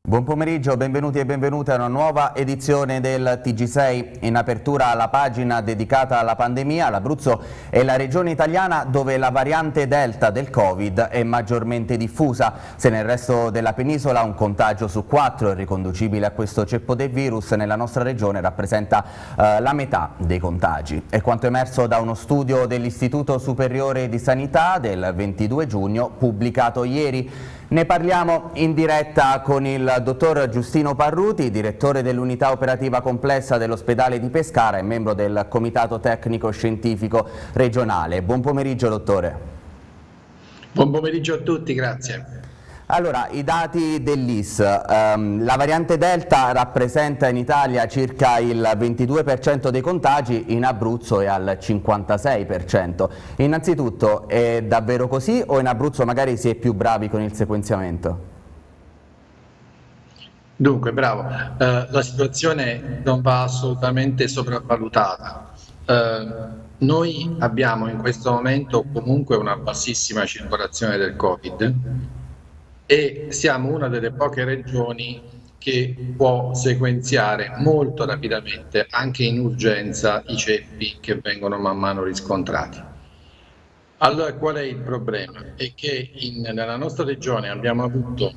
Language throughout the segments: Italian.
Buon pomeriggio, benvenuti e benvenute a una nuova edizione del TG6. In apertura la pagina dedicata alla pandemia. L'Abruzzo è la regione italiana dove la variante Delta del Covid è maggiormente diffusa. Se nel resto della penisola un contagio su 4 è riconducibile a questo ceppo del virus, nella nostra regione rappresenta la metà dei contagi. È quanto emerso da uno studio dell'Istituto Superiore di Sanità del 22 giugno pubblicato ieri. Ne parliamo in diretta con il dottor Giustino Parruti, direttore dell'unità operativa complessa dell'ospedale di Pescara e membro del Comitato Tecnico Scientifico Regionale. Buon pomeriggio, dottore. Buon pomeriggio a tutti, grazie. Allora, i dati dell'IS, la variante Delta rappresenta in Italia circa il 22% dei contagi, in Abruzzo è al 56%. Innanzitutto, è davvero così o in Abruzzo magari si è più bravi con il sequenziamento? Dunque, bravo, la situazione non va assolutamente sopravvalutata. Noi abbiamo in questo momento comunque una bassissima circolazione del Covid e siamo una delle poche regioni che può sequenziare molto rapidamente, anche in urgenza, i ceppi che vengono man mano riscontrati. Allora, qual è il problema? È che nella nostra regione abbiamo avuto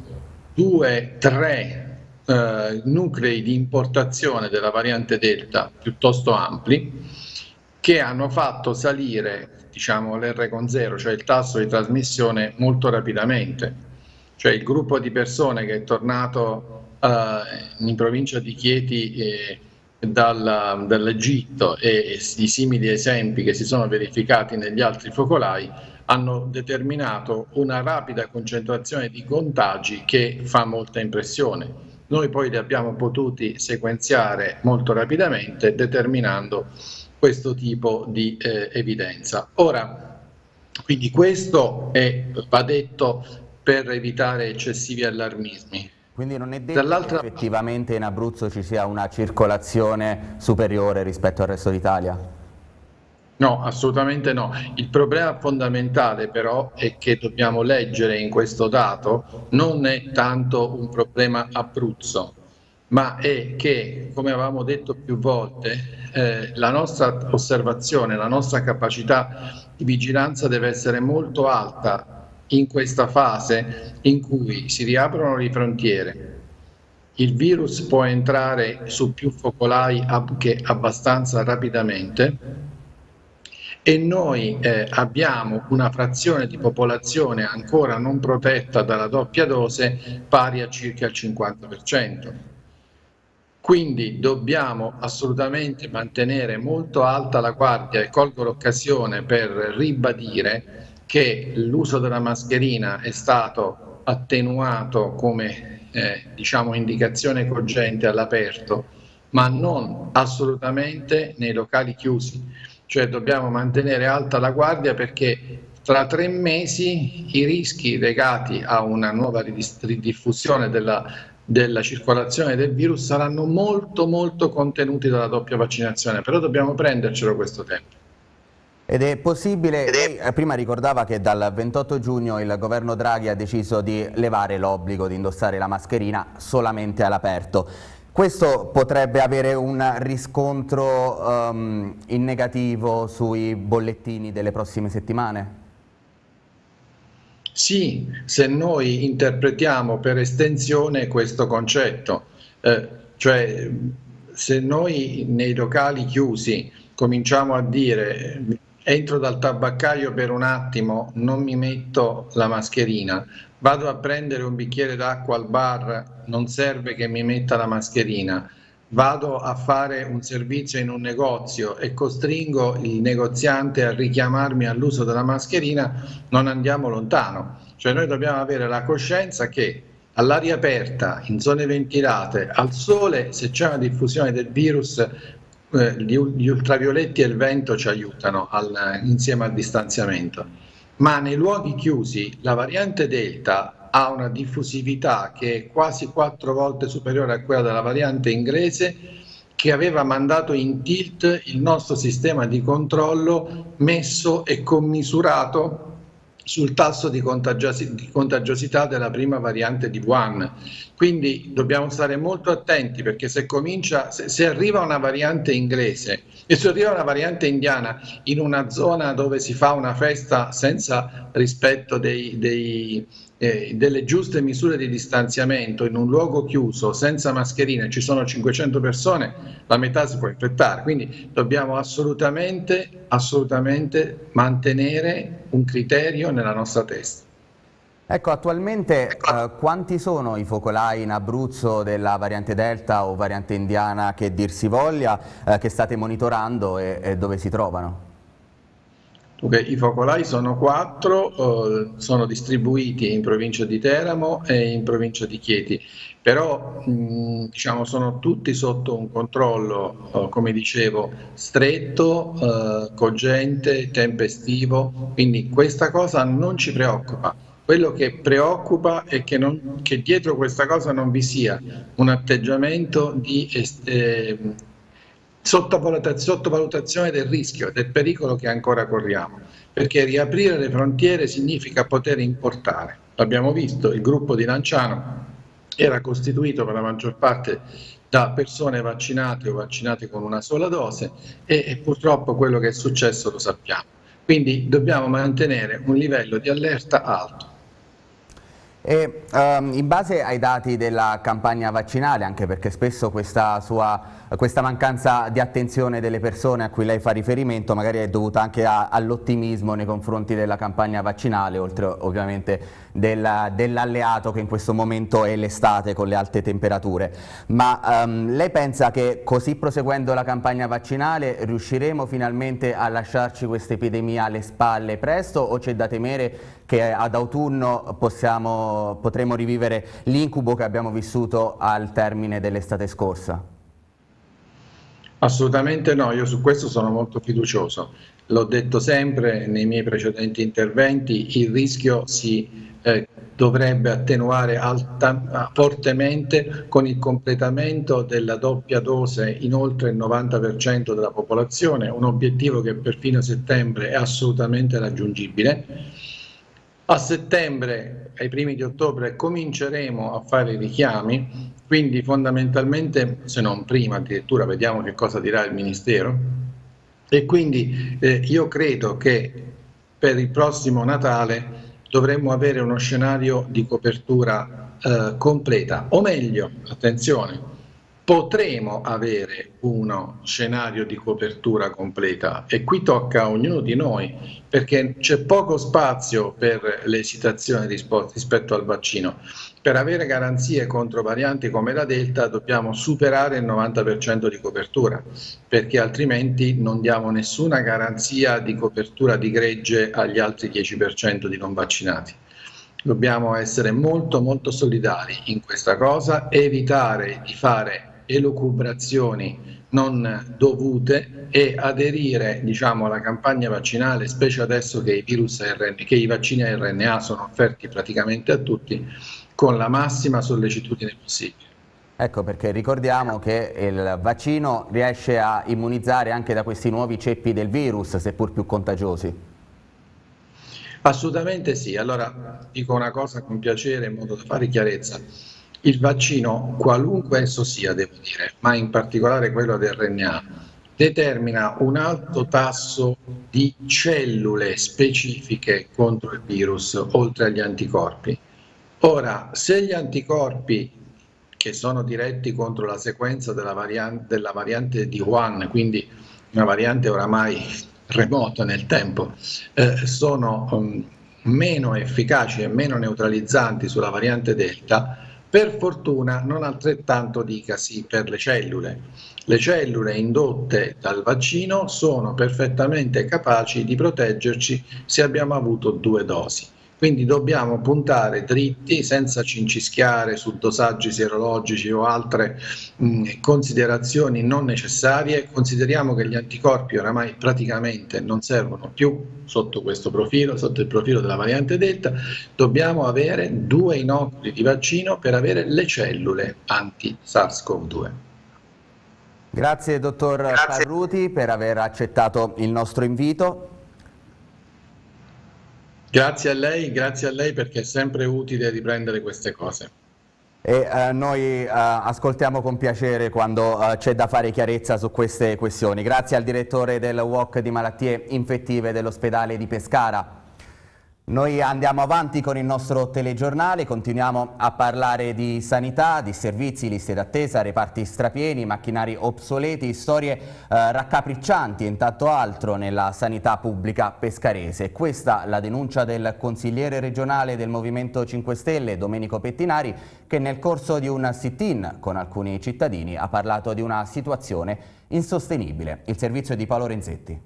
2-3 nuclei di importazione della variante Delta piuttosto ampli che hanno fatto salire, diciamo, l'R con 0, cioè il tasso di trasmissione, molto rapidamente. Cioè il gruppo di persone che è tornato in provincia di Chieti dall'Egitto e i simili esempi che si sono verificati negli altri focolai hanno determinato una rapida concentrazione di contagi che fa molta impressione. Noi poi li abbiamo potuti sequenziare molto rapidamente, determinando questo tipo di evidenza. Ora, quindi questo va detto per evitare eccessivi allarmismi. Quindi non è detto che effettivamente in Abruzzo ci sia una circolazione superiore rispetto al resto d'Italia? No, assolutamente no. Il problema fondamentale però è che dobbiamo leggere in questo dato non è tanto un problema Abruzzo, ma è che, come avevamo detto più volte, la nostra osservazione, la nostra capacità di vigilanza deve essere molto alta in questa fase in cui si riaprono le frontiere. Il virus può entrare su più focolai anche abbastanza rapidamente e noi abbiamo una frazione di popolazione ancora non protetta dalla doppia dose pari a circa il 50%. Quindi dobbiamo assolutamente mantenere molto alta la guardia e colgo l'occasione per ribadire che l'uso della mascherina è stato attenuato come diciamo indicazione cogente all'aperto, ma non assolutamente nei locali chiusi. Cioè dobbiamo mantenere alta la guardia perché tra 3 mesi i rischi legati a una nuova ridiffusione della circolazione del virus saranno molto contenuti dalla doppia vaccinazione, però dobbiamo prendercelo questo tempo. Ed è possibile, lei prima ricordava che dal 28 giugno il governo Draghi ha deciso di levare l'obbligo di indossare la mascherina solamente all'aperto. Questo potrebbe avere un riscontro in negativo sui bollettini delle prossime settimane? Sì, se noi interpretiamo per estensione questo concetto, cioè se noi nei locali chiusi cominciamo a dire entro dal tabaccaio per un attimo, non mi metto la mascherina, vado a prendere un bicchiere d'acqua al bar, non serve che mi metta la mascherina, vado a fare un servizio in un negozio e costringo il negoziante a richiamarmi all'uso della mascherina, non andiamo lontano. Cioè noi dobbiamo avere la coscienza che all'aria aperta, in zone ventilate, al sole, se c'è una diffusione del virus, gli ultravioletti e il vento ci aiutano insieme al distanziamento, ma nei luoghi chiusi la variante Delta ha una diffusività che è quasi 4 volte superiore a quella della variante inglese, che aveva mandato in tilt il nostro sistema di controllo messo e commisurato sul tasso di contagiosità della prima variante di Wuhan. Quindi dobbiamo stare molto attenti, perché se arriva una variante inglese e se arriva una variante indiana in una zona dove si fa una festa senza rispetto delle giuste misure di distanziamento, in un luogo chiuso, senza mascherine, ci sono 500 persone, la metà si può infettare. Quindi dobbiamo assolutamente mantenere un criterio nella nostra testa. Ecco, attualmente quanti sono i focolai in Abruzzo della variante Delta o variante indiana, che dir si voglia, che state monitorando e dove si trovano? I focolai sono 4, sono distribuiti in provincia di Teramo e in provincia di Chieti, però diciamo, sono tutti sotto un controllo, come dicevo, stretto, cogente, tempestivo, quindi questa cosa non ci preoccupa. Quello che preoccupa è che dietro questa cosa non vi sia un atteggiamento di sottovalutazione del rischio, del pericolo che ancora corriamo, perché riaprire le frontiere significa poter importare. L'abbiamo visto, il gruppo di Lanciano era costituito per la maggior parte da persone vaccinate o vaccinate con una sola dose e purtroppo quello che è successo lo sappiamo. Quindi dobbiamo mantenere un livello di allerta alto. E in base ai dati della campagna vaccinale, anche perché spesso questa mancanza di attenzione delle persone a cui lei fa riferimento magari è dovuta anche all'ottimismo nei confronti della campagna vaccinale, oltre ovviamente dell'alleato che in questo momento è l'estate con le alte temperature. Ma lei pensa che così proseguendo la campagna vaccinale riusciremo finalmente a lasciarci questa epidemia alle spalle presto, o c'è da temere che ad autunno potremo rivivere l'incubo che abbiamo vissuto al termine dell'estate scorsa? Assolutamente no, io su questo sono molto fiducioso. L'ho detto sempre nei miei precedenti interventi, il rischio si dovrebbe attenuare fortemente con il completamento della doppia dose in oltre il 90% della popolazione, un obiettivo che per fine settembre è assolutamente raggiungibile. A settembre, ai primi di ottobre, cominceremo a fare i richiami, quindi fondamentalmente, se non prima addirittura, vediamo che cosa dirà il Ministero, e quindi io credo che per il prossimo Natale dovremmo avere uno scenario di copertura completa, o meglio, attenzione, potremo avere uno scenario di copertura completa, e qui tocca a ognuno di noi, perché c'è poco spazio per le esitazioni rispetto al vaccino. Per avere garanzie contro varianti come la Delta dobbiamo superare il 90% di copertura, perché altrimenti non diamo nessuna garanzia di copertura di gregge agli altri 10% di non vaccinati. Dobbiamo essere molto solidari in questa cosa, evitare di fare elucubrazioni non dovute e aderire, diciamo, alla campagna vaccinale, specie adesso che i vaccini a RNA sono offerti praticamente a tutti, con la massima sollecitudine possibile. Ecco perché ricordiamo che il vaccino riesce a immunizzare anche da questi nuovi ceppi del virus, seppur più contagiosi. Assolutamente sì. Allora dico una cosa con piacere in modo da fare chiarezza. Il vaccino, qualunque esso sia, devo dire, ma in particolare quello del RNA, determina un alto tasso di cellule specifiche contro il virus, oltre agli anticorpi. Ora, se gli anticorpi, che sono diretti contro la sequenza della variante di Wuhan, quindi una variante oramai remota nel tempo, sono meno efficaci e meno neutralizzanti sulla variante Delta, per fortuna non altrettanto dicasi per le cellule. Le cellule indotte dal vaccino sono perfettamente capaci di proteggerci se abbiamo avuto 2 dosi. Quindi dobbiamo puntare dritti, senza cincischiare su dosaggi sierologici o altre considerazioni non necessarie. Consideriamo che gli anticorpi oramai praticamente non servono più sotto questo profilo, sotto il profilo della variante Delta. Dobbiamo avere 2 inoculi di vaccino per avere le cellule anti-SARS-CoV-2. Grazie dottor Parruti per aver accettato il nostro invito. Grazie a lei perché è sempre utile riprendere queste cose. E noi ascoltiamo con piacere quando c'è da fare chiarezza su queste questioni. Grazie al direttore del UOC di malattie infettive dell'ospedale di Pescara. Noi andiamo avanti con il nostro telegiornale, continuiamo a parlare di sanità, di servizi, liste d'attesa, reparti strapieni, macchinari obsoleti, storie raccapriccianti e tanto altro nella sanità pubblica pescarese. Questa la denuncia del consigliere regionale del Movimento 5 Stelle, Domenico Pettinari, che nel corso di un sit-in con alcuni cittadini ha parlato di una situazione insostenibile. Il servizio di Paolo Renzetti.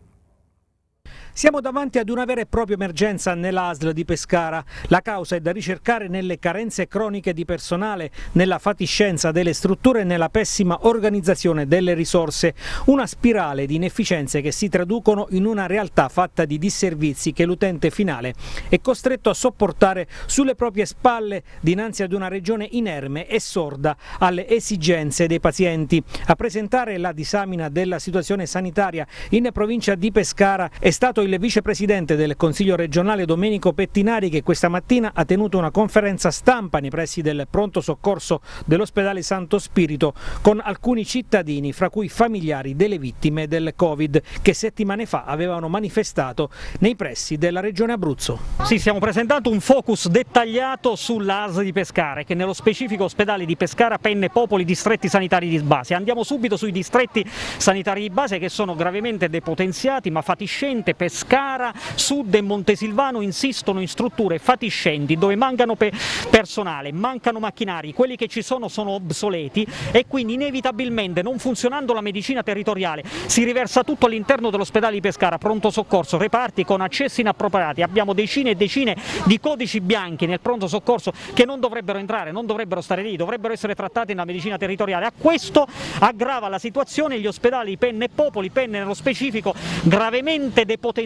Siamo davanti ad una vera e propria emergenza nella ASL di Pescara. La causa è da ricercare nelle carenze croniche di personale, nella fatiscenza delle strutture e nella pessima organizzazione delle risorse. Una spirale di inefficienze che si traducono in una realtà fatta di disservizi che l'utente finale è costretto a sopportare sulle proprie spalle dinanzi ad una regione inerme e sorda alle esigenze dei pazienti. A presentare la disamina della situazione sanitaria in provincia di Pescara è stato il vicepresidente del Consiglio regionale Domenico Pettinari, che questa mattina ha tenuto una conferenza stampa nei pressi del pronto soccorso dell'ospedale Santo Spirito con alcuni cittadini, fra cui familiari delle vittime del Covid, che settimane fa avevano manifestato nei pressi della regione Abruzzo. Sì, stiamo presentando un focus dettagliato sull'ASL di Pescara, che nello specifico ospedali di Pescara, Penne, Popoli, distretti sanitari di base. Andiamo subito sui distretti sanitari di base che sono gravemente depotenziati, ma fatiscente, Pescara, Sud e Montesilvano insistono in strutture fatiscenti dove mancano personale, mancano macchinari, quelli che ci sono obsoleti e quindi inevitabilmente, non funzionando la medicina territoriale, si riversa tutto all'interno dell'ospedale di Pescara, pronto soccorso, reparti con accessi inappropriati. Abbiamo decine e decine di codici bianchi nel pronto soccorso che non dovrebbero entrare, non dovrebbero stare lì, dovrebbero essere trattati nella medicina territoriale. A questo aggrava la situazione gli ospedali Penne e Popoli, Penne nello specifico gravemente depotenziati,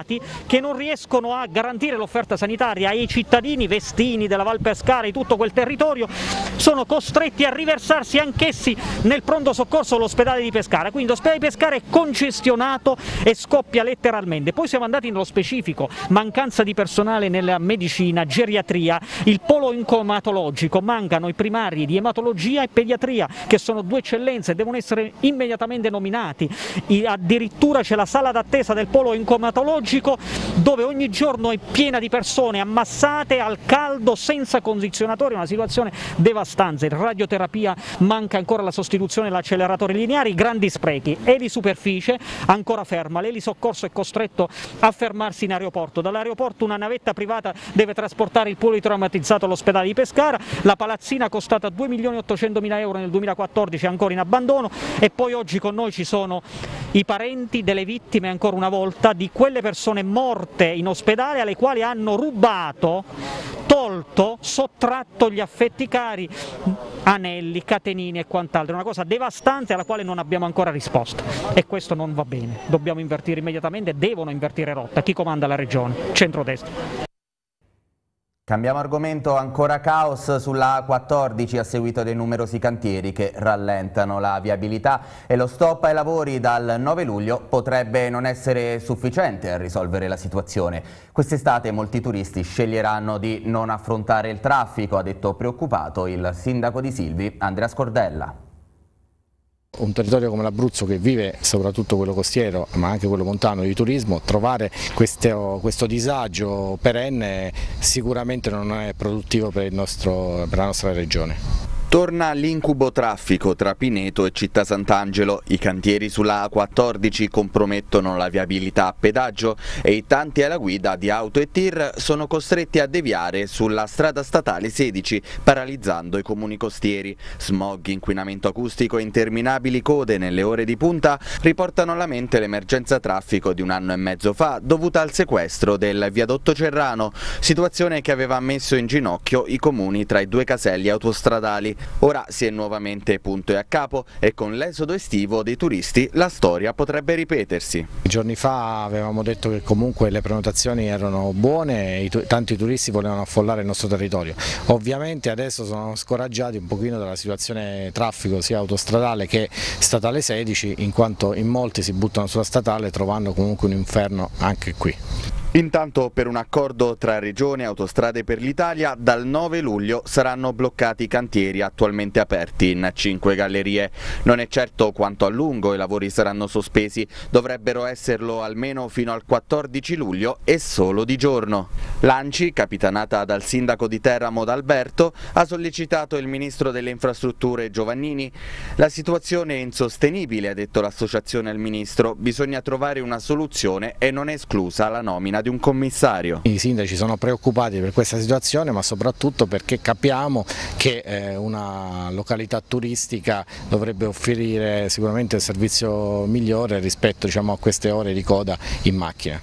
che non riescono a garantire l'offerta sanitaria ai cittadini vestini della Val Pescara, di tutto quel territorio, sono costretti a riversarsi anch'essi nel pronto soccorso dell'ospedale di Pescara, quindi l'ospedale di Pescara è congestionato e scoppia letteralmente. Poi siamo andati nello specifico, mancanza di personale nella medicina, geriatria, il polo oncoematologico, mancano i primari di ematologia e pediatria, che sono due eccellenze, devono essere immediatamente nominati, addirittura c'è la sala d'attesa del polo oncoematologico dove ogni giorno è piena di persone ammassate al caldo senza condizionatori, una situazione devastante. In radioterapia manca ancora la sostituzione dell'acceleratore lineari, grandi sprechi. Elisuperficie ancora ferma, l'elisoccorso è costretto a fermarsi in aeroporto, dall'aeroporto una navetta privata deve trasportare il politraumatizzato all'ospedale di Pescara, la palazzina costata 2.800.000 euro nel 2014 è ancora in abbandono e poi oggi con noi ci sono i parenti delle vittime ancora una volta di quelle persone morte in ospedale alle quali hanno rubato, tolto, sottratto gli affetti cari, anelli, catenini e quant'altro. È una cosa devastante alla quale non abbiamo ancora risposto e questo non va bene. Dobbiamo invertire immediatamente, devono invertire rotta. Chi comanda la regione? Centrodestra. Cambiamo argomento, ancora caos sulla A14 a seguito dei numerosi cantieri che rallentano la viabilità e lo stop ai lavori dal 9 luglio potrebbe non essere sufficiente a risolvere la situazione. Quest'estate molti turisti sceglieranno di non affrontare il traffico, ha detto preoccupato il sindaco di Silvi, Andrea Scordella. Un territorio come l'Abruzzo che vive soprattutto quello costiero ma anche quello montano di turismo, trovare questo disagio perenne sicuramente non è produttivo per la nostra regione. Torna l'incubo traffico tra Pineto e Città Sant'Angelo, i cantieri sulla A14 compromettono la viabilità a pedaggio e i tanti alla guida di auto e tir sono costretti a deviare sulla strada statale 16, paralizzando i comuni costieri. Smog, inquinamento acustico e interminabili code nelle ore di punta riportano alla mente l'emergenza traffico di un anno e mezzo fa dovuta al sequestro del viadotto Cerrano, situazione che aveva messo in ginocchio i comuni tra i due caselli autostradali. Ora si è nuovamente punto e a capo e con l'esodo estivo dei turisti la storia potrebbe ripetersi. Giorni fa avevamo detto che comunque le prenotazioni erano buone e tanti turisti volevano affollare il nostro territorio. Ovviamente adesso sono scoraggiati un pochino dalla situazione traffico sia autostradale che statale 16, in quanto in molti si buttano sulla statale trovando comunque un inferno anche qui. Intanto, per un accordo tra Regione e Autostrade per l'Italia, dal 9 luglio saranno bloccati i cantieri attualmente aperti in 5 gallerie. Non è certo quanto a lungo i lavori saranno sospesi, dovrebbero esserlo almeno fino al 14 luglio e solo di giorno. L'ANCI, capitanata dal sindaco di Teramo D'Alberto, ha sollecitato il ministro delle infrastrutture Giovannini. La situazione è insostenibile, ha detto l'associazione al ministro, bisogna trovare una soluzione e non è esclusa la nomina di un commissario. I sindaci sono preoccupati per questa situazione, ma soprattutto perché capiamo che una località turistica dovrebbe offrire sicuramente un servizio migliore rispetto, diciamo, a queste ore di coda in macchina.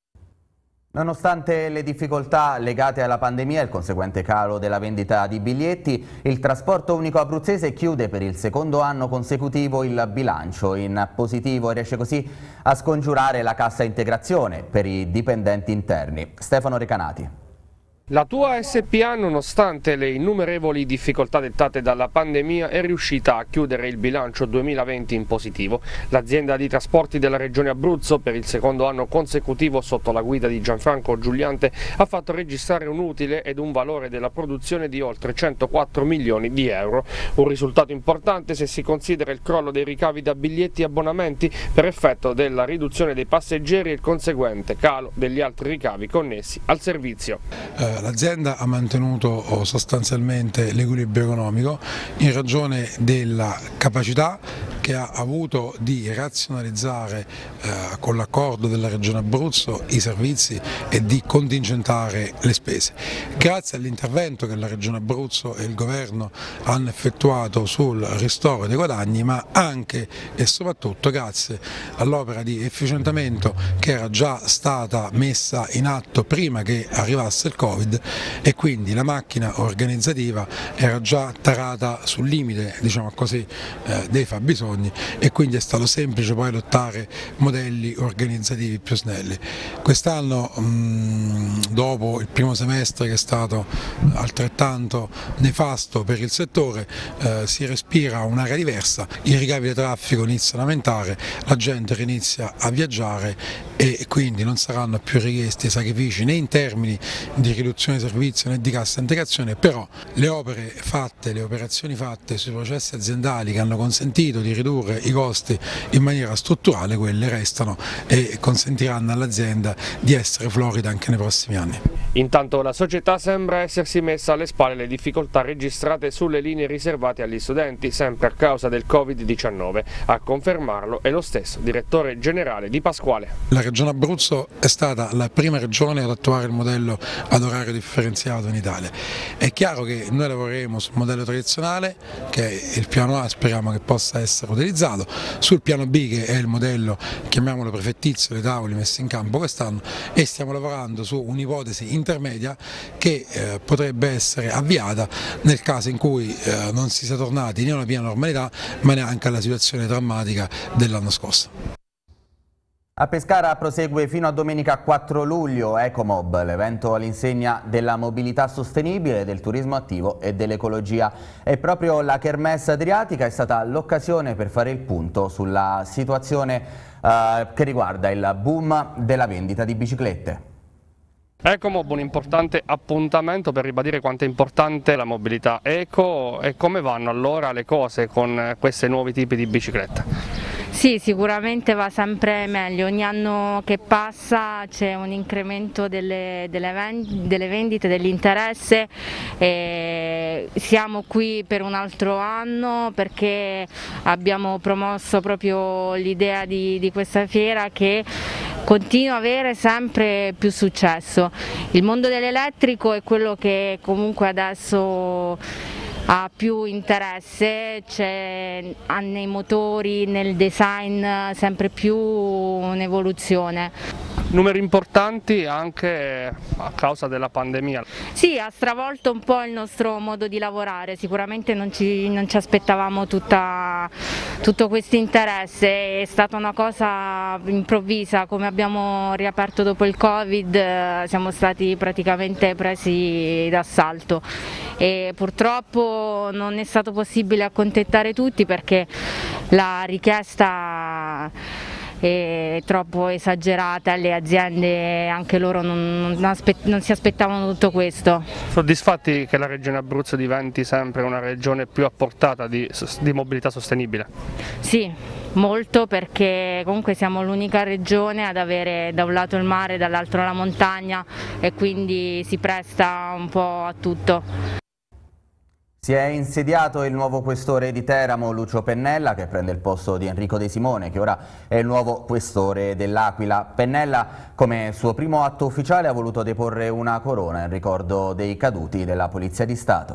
Nonostante le difficoltà legate alla pandemia e il conseguente calo della vendita di biglietti, il trasporto unico abruzzese chiude per il secondo anno consecutivo il bilancio in positivo e riesce così a scongiurare la cassa integrazione per i dipendenti interni. Stefano Recanati. La Tua SPA, nonostante le innumerevoli difficoltà dettate dalla pandemia, è riuscita a chiudere il bilancio 2020 in positivo. L'azienda di trasporti della Regione Abruzzo, per il secondo anno consecutivo sotto la guida di Gianfranco Giuliante, ha fatto registrare un utile ed un valore della produzione di oltre 104 milioni di euro. Un risultato importante se si considera il crollo dei ricavi da biglietti e abbonamenti per effetto della riduzione dei passeggeri e il conseguente calo degli altri ricavi connessi al servizio. L'azienda ha mantenuto sostanzialmente l'equilibrio economico in ragione della capacità che ha avuto di razionalizzare con l'accordo della Regione Abruzzo i servizi e di contingentare le spese. Grazie all'intervento che la Regione Abruzzo e il Governo hanno effettuato sul ristoro dei guadagni, ma anche e soprattutto grazie all'opera di efficientamento che era già stata messa in atto prima che arrivasse il Covid, e quindi la macchina organizzativa era già tarata sul limite, diciamo così, dei fabbisogni, e quindi è stato semplice poi adottare modelli organizzativi più snelli. Quest'anno, dopo il primo semestre che è stato altrettanto nefasto per il settore, si respira un'aria diversa, i ricavi di traffico iniziano a aumentare, la gente inizia a viaggiare e quindi non saranno più richiesti sacrifici né in termini di riduzione di servizio né di cassa integrazione, però le opere fatte, le operazioni fatte sui processi aziendali che hanno consentito di ridurre i costi in maniera strutturale, quelle restano e consentiranno all'azienda di essere florida anche nei prossimi anni. Intanto la società sembra essersi messa alle spalle le difficoltà registrate sulle linee riservate agli studenti, sempre a causa del Covid-19. A confermarlo è lo stesso direttore generale Di Pasquale. La Regione Abruzzo è stata la prima regione ad attuare il modello ad orario differenziato in Italia. È chiaro che noi lavoreremo sul modello tradizionale, che è il piano A, speriamo che possa essere utilizzato, sul piano B, che è il modello, chiamiamolo prefettizio, dei tavoli messi in campo quest'anno, e stiamo lavorando su un'ipotesi intermedia che potrebbe essere avviata nel caso in cui non si sia tornati né a una piena normalità ma neanche alla situazione drammatica dell'anno scorso. A Pescara prosegue fino a domenica 4 luglio Ecomob, l'evento all'insegna della mobilità sostenibile, del turismo attivo e dell'ecologia. E proprio la Kermesse Adriatica è stata l'occasione per fare il punto sulla situazione che riguarda il boom della vendita di biciclette. Ecomob, un importante appuntamento per ribadire quanto è importante la mobilità eco. E come vanno allora le cose con questi nuovi tipi di biciclette? Sì, sicuramente va sempre meglio, ogni anno che passa c'è un incremento delle vendite, dell'interesse, siamo qui per un altro anno perché abbiamo promosso proprio l'idea di questa fiera che continua a avere sempre più successo. Il mondo dell'elettrico è quello che comunque adesso ha più interesse, c'è nei motori, nel design sempre più un'evoluzione. Numeri importanti anche a causa della pandemia. Sì, ha stravolto un po' il nostro modo di lavorare, sicuramente non ci aspettavamo tutto questo interesse, è stata una cosa improvvisa, come abbiamo riaperto dopo il Covid siamo stati praticamente presi d'assalto e purtroppo non è stato possibile accontentare tutti perché la richiesta troppo esagerata, le aziende anche loro non si aspettavano tutto questo. Soddisfatti che la Regione Abruzzo diventi sempre una regione più a portata di mobilità sostenibile? Sì, molto, perché comunque siamo l'unica regione ad avere da un lato il mare e dall'altro la montagna, e quindi si presta un po' a tutto. Si è insediato il nuovo questore di Teramo, Lucio Pennella, che prende il posto di Enrico De Simone, che ora è il nuovo questore dell'Aquila. Pennella, come suo primo atto ufficiale, ha voluto deporre una corona in ricordo dei caduti della Polizia di Stato.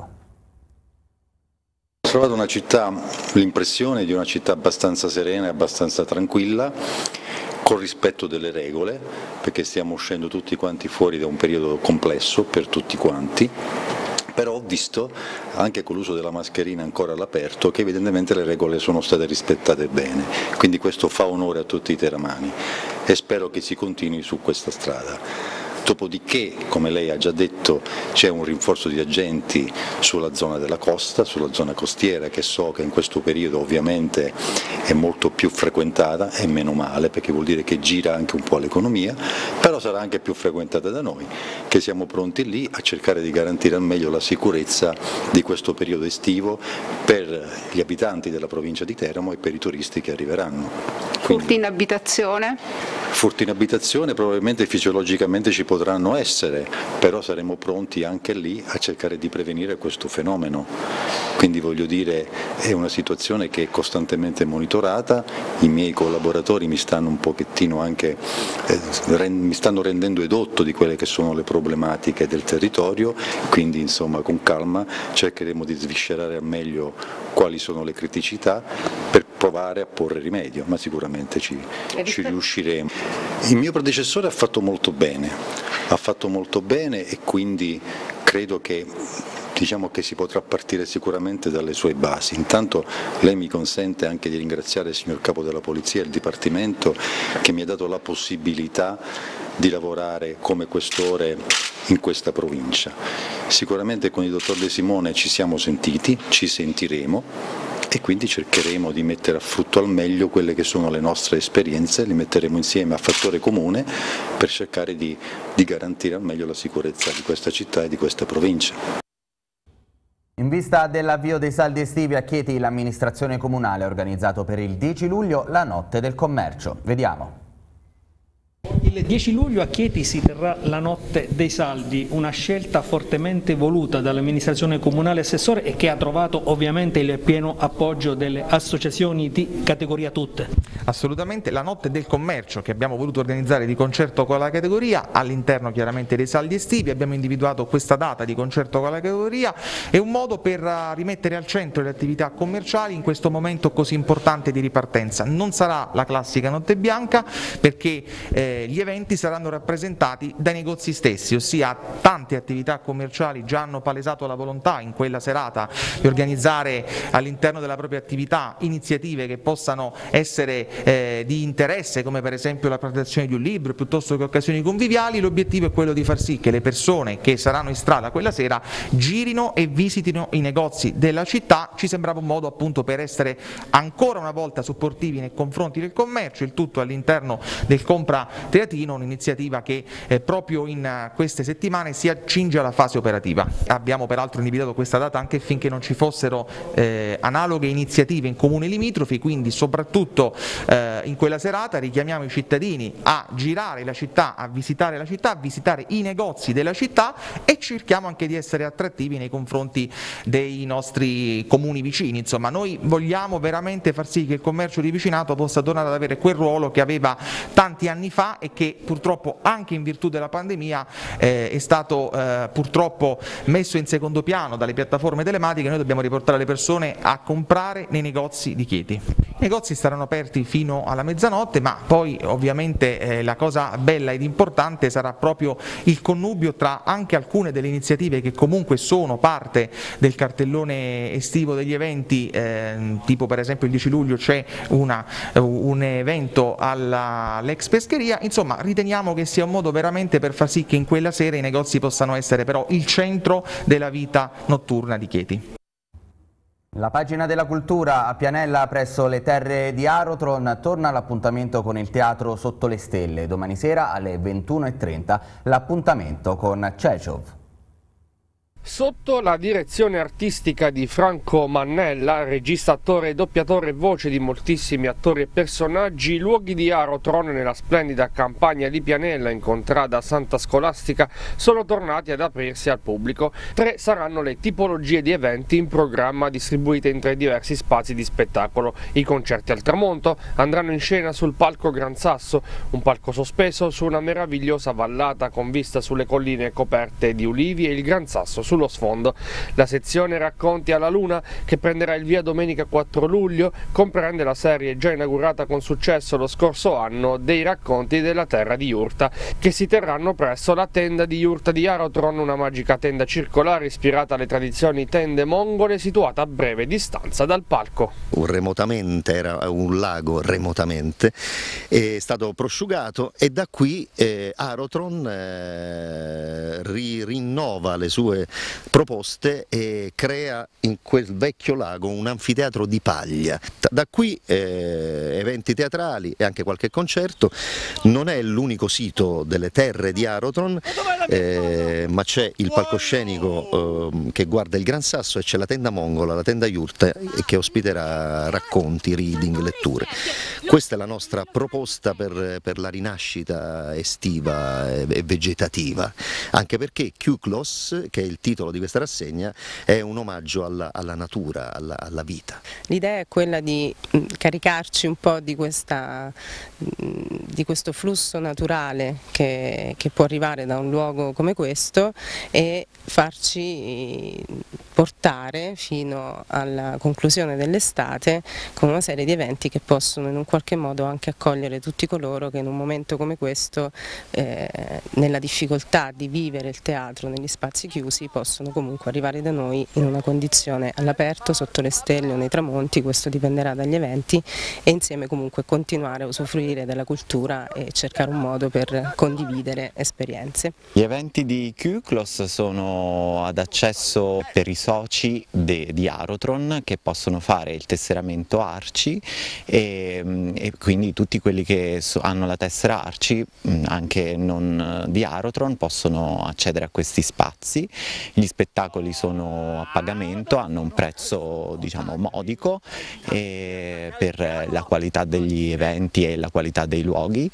Ho trovato una città, l'impressione di una città abbastanza serena e abbastanza tranquilla, con rispetto delle regole, perché stiamo uscendo tutti quanti fuori da un periodo complesso per tutti quanti. Però ho visto, anche con l'uso della mascherina ancora all'aperto, che evidentemente le regole sono state rispettate bene, quindi questo fa onore a tutti i teramani e spero che si continui su questa strada. Dopodiché, come lei ha già detto, c'è un rinforzo di agenti sulla zona della costa, sulla zona costiera, che so che in questo periodo ovviamente è molto più frequentata, e meno male, perché vuol dire che gira anche un po' l'economia, però sarà anche più frequentata da noi, che siamo pronti lì a cercare di garantire al meglio la sicurezza di questo periodo estivo per gli abitanti della provincia di Teramo e per i turisti che arriveranno. Furti in abitazione? Furti in abitazione probabilmente fisiologicamente ci potranno essere, però saremo pronti anche lì a cercare di prevenire questo fenomeno. Quindi voglio dire, è una situazione che è costantemente monitorata, i miei collaboratori mi stanno un pochettino anche, mi stanno rendendo edotto di quelle che sono le problematiche del territorio, quindi insomma con calma cercheremo di sviscerare al meglio quali sono le criticità per provare a porre rimedio, ma sicuramente ci riusciremo. Il mio predecessore ha fatto molto bene e quindi credo che si potrà partire sicuramente dalle sue basi. Intanto lei mi consente anche di ringraziare il signor Capo della Polizia e il Dipartimento che mi ha dato la possibilità di lavorare come questore in questa provincia. Sicuramente con il dottor De Simone ci siamo sentiti, ci sentiremo e quindi cercheremo di mettere a frutto al meglio quelle che sono le nostre esperienze, le metteremo insieme a fattore comune per cercare di garantire al meglio la sicurezza di questa città e di questa provincia. In vista dell'avvio dei saldi estivi a Chieti, l'amministrazione comunale ha organizzato per il 10 luglio la notte del commercio. Vediamo. Il 10 luglio a Chieti si terrà la notte dei saldi, una scelta fortemente voluta dall'amministrazione comunale assessore e che ha trovato ovviamente il pieno appoggio delle associazioni di categoria tutte. Assolutamente, la notte del commercio che abbiamo voluto organizzare di concerto con la categoria, all'interno chiaramente dei saldi estivi, abbiamo individuato questa data di concerto con la categoria, è un modo per rimettere al centro le attività commerciali in questo momento così importante di ripartenza. Non sarà la classica notte bianca perché gli eventi saranno rappresentati dai negozi stessi, ossia tante attività commerciali già hanno palesato la volontà in quella serata di organizzare all'interno della propria attività iniziative che possano essere di interesse, come per esempio la presentazione di un libro piuttosto che occasioni conviviali. L'obiettivo è quello di far sì che le persone che saranno in strada quella sera girino e visitino i negozi della città. Ci sembrava un modo appunto per essere ancora una volta supportivi nei confronti del commercio, il tutto all'interno del Compra Teatrino, un'iniziativa che proprio in queste settimane si accinge alla fase operativa. Abbiamo peraltro individuato questa data anche finché non ci fossero analoghe iniziative in comuni limitrofi, quindi soprattutto in quella serata richiamiamo i cittadini a girare la città, a visitare i negozi della città e cerchiamo anche di essere attrattivi nei confronti dei nostri comuni vicini. Insomma, noi vogliamo veramente far sì che il commercio di vicinato possa tornare ad avere quel ruolo che aveva tanti anni fa e che purtroppo anche in virtù della pandemia è stato purtroppo messo in secondo piano dalle piattaforme telematiche. Noi dobbiamo riportare le persone a comprare nei negozi di Chieti. I negozi saranno aperti fino alla mezzanotte, ma poi ovviamente la cosa bella ed importante sarà proprio il connubio tra anche alcune delle iniziative che comunque sono parte del cartellone estivo degli eventi, tipo per esempio il 10 luglio c'è un evento all'ex pescheria. Insomma, riteniamo che sia un modo veramente per far sì che in quella sera i negozi possano essere però il centro della vita notturna di Chieti. La pagina della cultura a Pianella presso le terre di Arotron torna all'appuntamento con il teatro Sotto le Stelle. Domani sera alle 21:30 l'appuntamento con Cechov. Sotto la direzione artistica di Franco Mannella, regista, attore, doppiatore e voce di moltissimi attori e personaggi, i luoghi di Arotron nella splendida campagna di Pianella in contrada Santa Scolastica sono tornati ad aprirsi al pubblico. 3 saranno le tipologie di eventi in programma distribuite in 3 diversi spazi di spettacolo. I concerti al tramonto andranno in scena sul palco Gran Sasso, un palco sospeso su una meravigliosa vallata con vista sulle colline coperte di ulivi e il Gran Sasso sullo sfondo. La sezione Racconti alla Luna, che prenderà il via domenica 4 luglio, comprende la serie già inaugurata con successo lo scorso anno dei racconti della terra di Jurta, che si terranno presso la tenda di Jurta di Arotron, una magica tenda circolare ispirata alle tradizioni tende mongole situata a breve distanza dal palco. Remotamente, era un lago remotamente, è stato prosciugato e da qui Arotron rinnova le sue proposte e crea in quel vecchio lago un anfiteatro di paglia. Da qui eventi teatrali e anche qualche concerto. Non è l'unico sito delle terre di Arotron, ma c'è il palcoscenico che guarda il Gran Sasso e c'è la tenda mongola, la tenda Jurta, che ospiterà racconti, reading, letture. Questa è la nostra proposta per la rinascita estiva e vegetativa, anche perché Kyklos, che è il titolo di questa rassegna, è un omaggio alla natura, alla vita. L'idea è quella di caricarci un po' di questo flusso naturale che può arrivare da un luogo come questo e farci portare fino alla conclusione dell'estate con una serie di eventi che possono in un qualche modo anche accogliere tutti coloro che in un momento come questo, nella difficoltà di vivere il teatro negli spazi chiusi, possono comunque arrivare da noi in una condizione all'aperto, sotto le stelle o nei tramonti. Questo dipenderà dagli eventi, e insieme comunque continuare a usufruire della cultura e cercare un modo per condividere esperienze. Gli eventi di Kyklos sono ad accesso per i soci di Arotron, che possono fare il tesseramento ARCI e quindi tutti quelli che hanno la tessera ARCI, anche non di Arotron, possono accedere a questi spazi. Gli spettacoli sono a pagamento, hanno un prezzo diciamo modico per la qualità degli eventi e la qualità dei luoghi.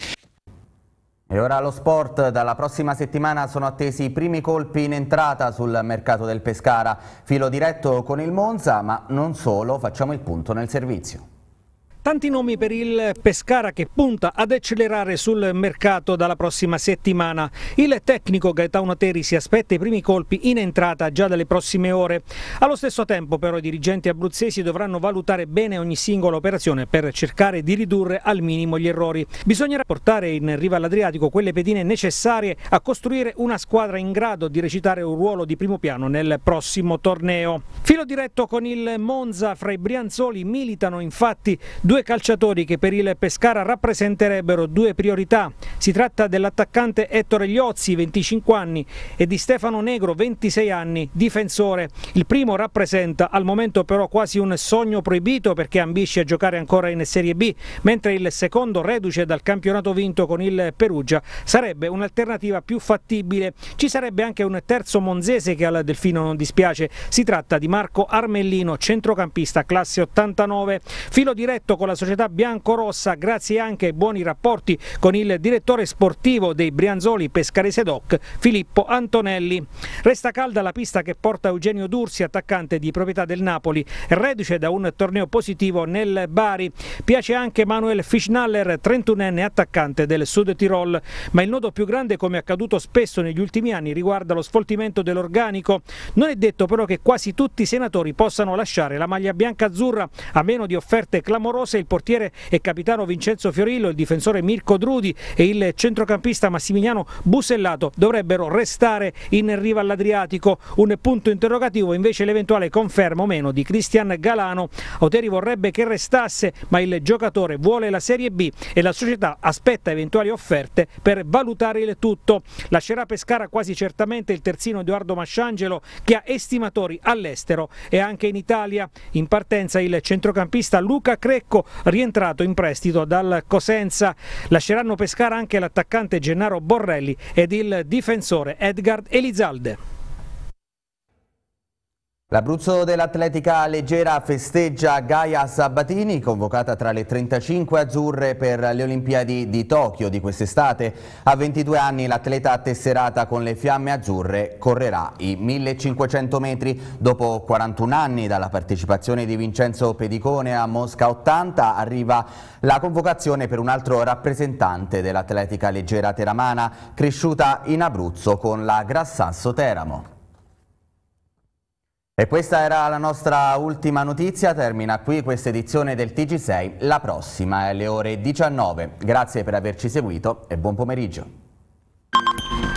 E ora lo sport. Dalla prossima settimana sono attesi i primi colpi in entrata sul mercato del Pescara. Filo diretto con il Monza, ma non solo, facciamo il punto nel servizio. Tanti nomi per il Pescara, che punta ad accelerare sul mercato dalla prossima settimana. Il tecnico Gaetano Teri si aspetta i primi colpi in entrata già dalle prossime ore. Allo stesso tempo però i dirigenti abruzzesi dovranno valutare bene ogni singola operazione per cercare di ridurre al minimo gli errori. Bisognerà portare in riva all'Adriatico quelle pedine necessarie a costruire una squadra in grado di recitare un ruolo di primo piano nel prossimo torneo. Filo diretto con il Monza. Fra i brianzoli militano infatti due calciatori che per il Pescara rappresenterebbero due priorità. Si tratta dell'attaccante Ettore Gliozzi, 25 anni, e di Stefano Negro, 26 anni, difensore. Il primo rappresenta al momento però quasi un sogno proibito, perché ambisce a giocare ancora in Serie B, mentre il secondo, reduce dal campionato vinto con il Perugia, sarebbe un'alternativa più fattibile. Ci sarebbe anche un terzo monzese che al Delfino non dispiace. Si tratta di Marco Armellino, centrocampista, classe 89. Filo diretto con la società biancorossa, grazie anche ai buoni rapporti con il direttore sportivo dei brianzoli Pescarese Doc, Filippo Antonelli. Resta calda la pista che porta Eugenio Dursi, attaccante di proprietà del Napoli, reduce da un torneo positivo nel Bari. Piace anche Manuel Fischnaller, 31enne, attaccante del Sud Tirol, ma il nodo più grande, come accaduto spesso negli ultimi anni, riguarda lo sfoltimento dell'organico. Non è detto però che quasi tutti i senatori possano lasciare la maglia bianca-azzurra, a meno di offerte clamorose cose il portiere e capitano Vincenzo Fiorillo, il difensore Mirko Drudi e il centrocampista Massimiliano Busellato dovrebbero restare in riva all'Adriatico. Un punto interrogativo invece l'eventuale conferma o meno di Cristian Galano. Auteri vorrebbe che restasse, ma il giocatore vuole la Serie B e la società aspetta eventuali offerte per valutare il tutto. Lascerà Pescara quasi certamente il terzino Edoardo Masciangelo, che ha estimatori all'estero e anche in Italia. In partenza il centrocampista Luca Crecco, rientrato in prestito dal Cosenza. Lasceranno Pescara anche l'attaccante Gennaro Borrelli ed il difensore Edgard Elizalde. L'Abruzzo dell'atletica leggera festeggia Gaia Sabatini, convocata tra le 35 azzurre per le Olimpiadi di Tokyo di quest'estate. A 22 anni l'atleta tesserata con le fiamme azzurre correrà i 1500 metri. Dopo 41 anni dalla partecipazione di Vincenzo Pedicone a Mosca 80 arriva la convocazione per un altro rappresentante dell'atletica leggera teramana, cresciuta in Abruzzo con la Grassasso Teramo. E questa era la nostra ultima notizia, termina qui questa edizione del TG6, la prossima è alle ore 19. Grazie per averci seguito e buon pomeriggio.